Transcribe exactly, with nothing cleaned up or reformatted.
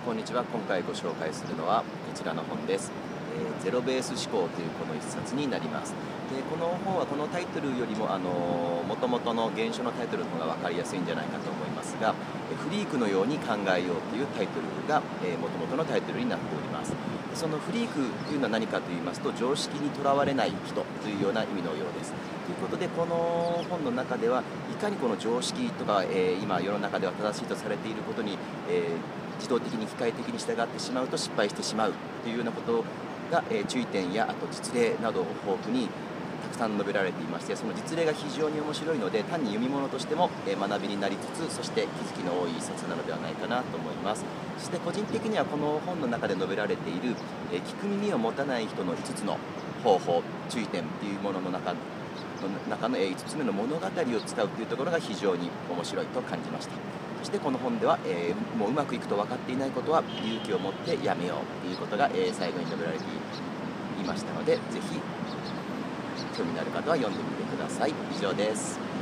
こんにちは。今回ご紹介するのはこちらの本です。えーゼロベース思考というこの一冊になります。でこの本はこのタイトルよりもあの元々の原書のタイトルの方が分かりやすいんじゃないかと思いますが、えフリークのように考えようというタイトルが、えー、元々のタイトルになっております。でそのフリークというのは何かと言いますと、常識にとらわれない人というような意味のようです。ということで、この本の中ではいかにこの常識とか、えー今世の中では正しいとされていることに、えー自動的に機械的に従ってしまうと失敗してしまうというようなことが、えー注意点やあと実例などを豊富にたくさん述べられていまして、その実例が非常に面白いので、単に読み物としても、えー学びになりつつ、そして気づきの多い一冊なのではないかなと思います。そして個人的にはこの本の中で述べられている、えー聞く耳を持たない人のいつつの方法、注意点というものの中の中のえーいつつめの物語を使うというところが非常に面白いと感じました。そしてこの本では、えーもううまくいくと分かっていないことは勇気を持ってやめようということが、えー最後に述べられていましたので、ぜひ興味のある方は読んでみてください。以上です。